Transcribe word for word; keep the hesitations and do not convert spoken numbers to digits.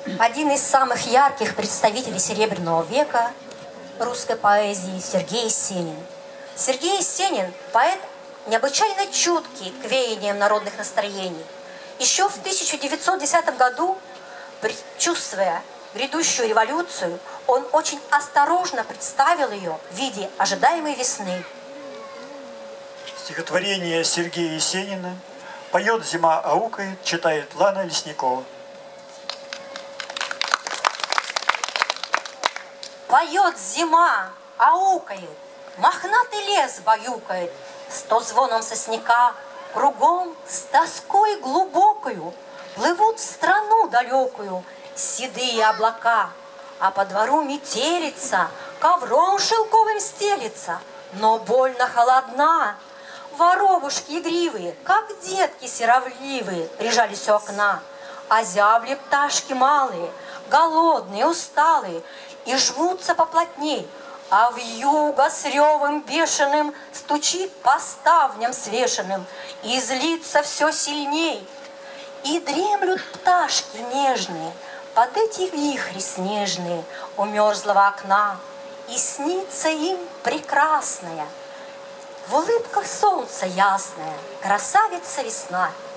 один из самых ярких представителей Серебряного века русской поэзии Сергей Есенин. Сергей Есенин – поэт необычайно чуткий к веяниям народных настроений. Еще в тысяча девятьсот десятом году, предчувствуя грядущую революцию, он очень осторожно представил ее в виде ожидаемой весны. Стихотворение Сергея Есенина «Поет зима, аукает», читает Лана Лесникова. Поет зима, аукает, мохнатый лес баюкает, сто звоном сосняка, кругом с тоской глубокою плывут в страну далекую седые облака, а по двору метелица ковром шелковым стелится, но больно холодна. Воробушки игривые, как детки серовливые, прижались у окна, а зябли пташки малые, голодные, усталые, и жмутся поплотней, а вьюга с ревом бешеным стучит по ставням свешенным, и злится все сильней. И дремлют пташки нежные под эти вихри снежные у мерзлого окна, и снится им прекрасная, в улыбках солнца ясная красавица весна.